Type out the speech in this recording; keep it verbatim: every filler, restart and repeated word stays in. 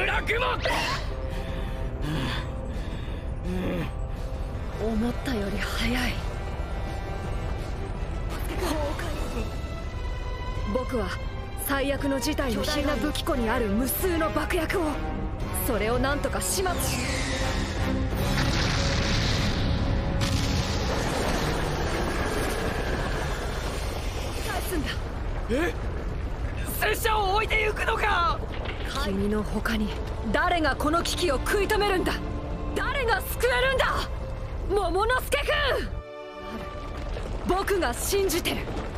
村雲。 思ったより早い。僕は最悪の事態のヒナ武器庫にある無数の爆薬を、それをなんとか始末し返すんだ。 え、拙者を置いてゆくのか。 君の他に誰がこの危機を食い止めるんだ。誰が救えるんだ。桃之助君、僕が信じてる。